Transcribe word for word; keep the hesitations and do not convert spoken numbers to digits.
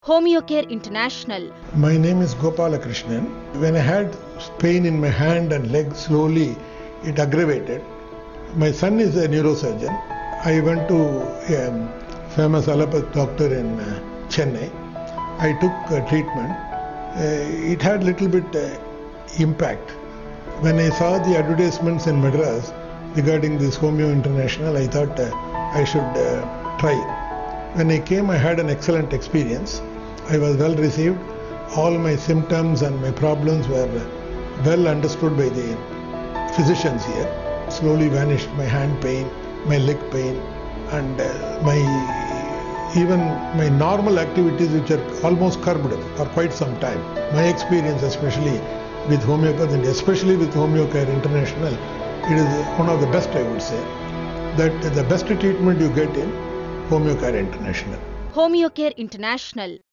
Homeocare International. My name is Gopala Krishnan. When I had pain in my hand and leg, slowly it aggravated. My son is a neurosurgeon. I went to a famous allopathic doctor in uh, Chennai. I took uh, treatment. Uh, it had little bit uh, impact. When I saw the advertisements in Madras regarding this Homeo International, I thought uh, I should uh, try. When I came, I had an excellent experience. I was well received. All my symptoms and my problems were well understood by the physicians here. Slowly vanished my hand pain, my leg pain, and uh, my even my normal activities, which are almost curbed for quite some time. My experience, especially with homeopathy, and especially with Homeocare International, it is one of the best, I would say. That the best treatment you get in Homeocare International. Homeocare International.